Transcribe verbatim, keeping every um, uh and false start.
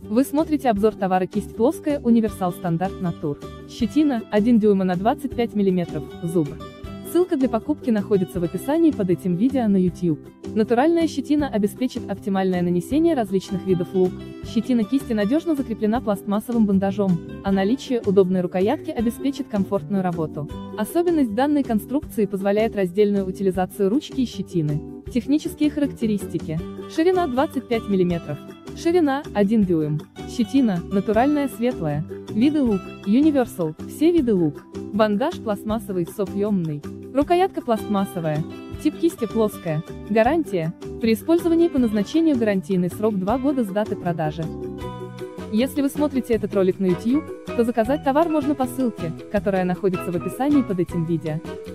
Вы смотрите обзор товара кисть плоская Универсал Стандарт Натур. Щетина, один дюйма на двадцать пять миллиметров, зуб. Ссылка для покупки находится в описании под этим видео на YouTube. Натуральная щетина обеспечит оптимальное нанесение различных видов лук. Щетина кисти надежно закреплена пластмассовым бандажом, а наличие удобной рукоятки обеспечит комфортную работу. Особенность данной конструкции позволяет раздельную утилизацию ручки и щетины. Технические характеристики. Ширина двадцать пять миллиметров. Ширина один дюйм. Щетина натуральная светлая. Виды лук Universal, все виды лук. Бандаж пластмассовый сопъемный. Рукоятка пластмассовая. Тип кисти плоская. Гарантия. При использовании по назначению гарантийный срок два года с даты продажи. Если вы смотрите этот ролик на YouTube, то заказать товар можно по ссылке, которая находится в описании под этим видео.